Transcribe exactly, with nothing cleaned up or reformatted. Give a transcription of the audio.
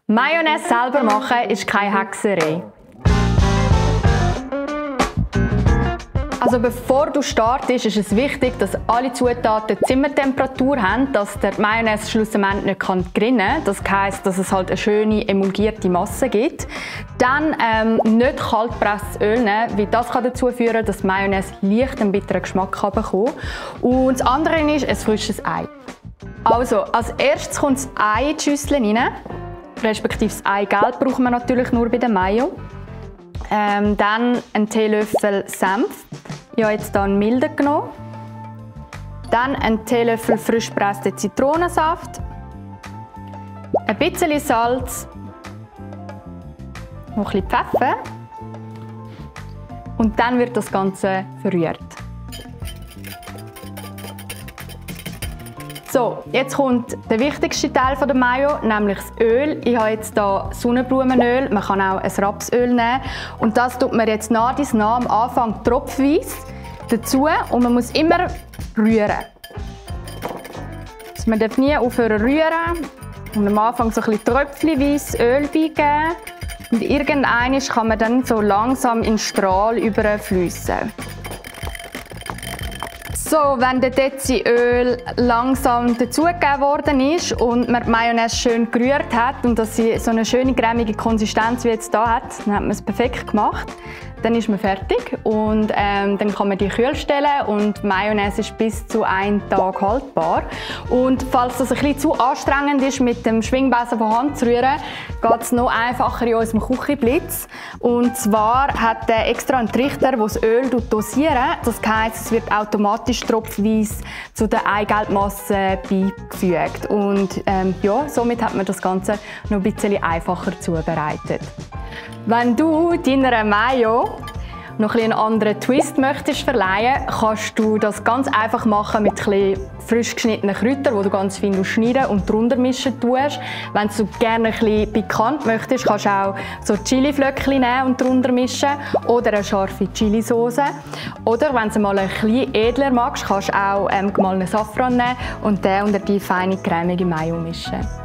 Mayonnaise selber machen ist keine Hexerei. Also bevor du startest, ist es wichtig, dass alle Zutaten Zimmertemperatur haben, dass der Mayonnaise schlussendlich nicht grinnen kann. Das heisst, dass es halt eine schöne emulgierte Masse gibt. Dann ähm, nicht kaltgepresstes Öl nehmen, weil das kann dazu führen, dass Mayonnaise leicht einen bitteren Geschmack bekommen kann. Und das andere ist ein frisches Ei. Also, als erstes kommt das Ei in die Schüssel rein. Respektive das Eigelb brauchen wir natürlich nur bei der Mayo. Ähm, dann einen Teelöffel Senf. Ich habe jetzt hier einen milden genommen. Dann einen Teelöffel frisch gepressten Zitronensaft. Ein bisschen Salz. Noch ein bisschen Pfeffer. Und dann wird das Ganze verrührt. So, jetzt kommt der wichtigste Teil der Mayo, nämlich das Öl. Ich habe jetzt hier Sonnenblumenöl, man kann auch ein Rapsöl nehmen. Und das tut man jetzt nach dies nach am Anfang tropfweise dazu und man muss immer rühren. Also man darf nie aufhören zu rühren und am Anfang so ein bisschen tröpfchenweise Öl beigeben. Und irgendwann kann man dann so langsam in den Strahl überfließen. So, wenn der Dezi-Öl langsam dazugegeben worden ist und man die Mayonnaise schön gerührt hat und dass sie so eine schöne cremige Konsistenz wie jetzt hier hat, dann hat man es perfekt gemacht. Dann ist man fertig und ähm, dann kann man die kühl stellen und die Mayonnaise ist bis zu einem Tag haltbar. Und falls das ein bisschen zu anstrengend ist, mit dem Schwingbesen von Hand zu rühren, geht es noch einfacher in unserem Küchenblitz. Und zwar hat der extra einen Trichter, der das Öl dosiert. Das heisst, es wird automatisch tropfweise zu der Eigelbmasse beigefügt. Und ähm, ja, somit hat man das Ganze noch ein bisschen einfacher zubereitet. Wenn du deiner Mayo noch einen anderen Twist möchtest verleihen, kannst du das ganz einfach machen mit ein frisch geschnittenen Kräutern, die du ganz fein schneiden und drunter mischen tust. Wenn du gerne ein bisschen pikant möchtest, kannst du auch so Chiliflöckchen nehmen und drunter mischen oder eine scharfe Chilisauce. Oder wenn du mal ein bisschen edler magst, kannst du auch ähm, gemahlenen Safran nehmen und den unter die feine cremige Mayo mischen.